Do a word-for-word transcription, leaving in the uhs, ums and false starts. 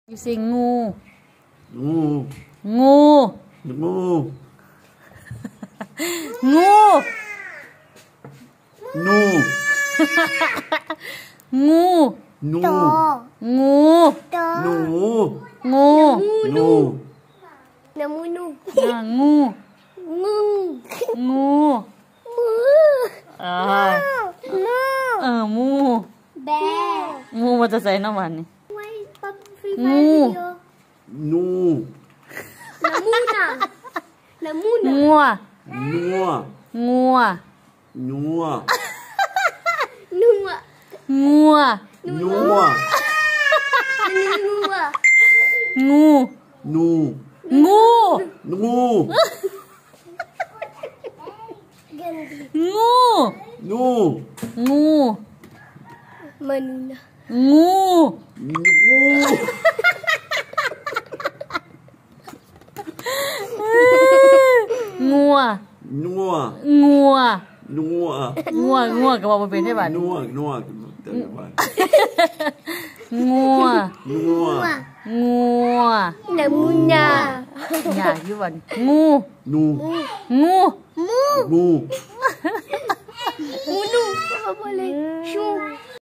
You say งูงูงูงูงูนูงูนูงูหนูงูนูน้ำมูนูอ่างูงูงูมูอ่างูเออมูแบงูมันจะใส่น้ำมันนี่ไว้ปั๊บฟรีไฟงูวิดีโอนูน้ำมูน่ะน้ำมูน่ะงัวนัวงัวนัวนัวงัวนัวนัวงูนูงูนูงูนูงูมันน่ะงูงูงัวนัวงัวนัวงัวงัวก็บอกว่าเป็นได้บ้านนัวนัวแต่ว่างัวนัวงัวน้ำมูน่ะอยากอยู่บ้านงูนูงูมูงูมูนูอะไรชู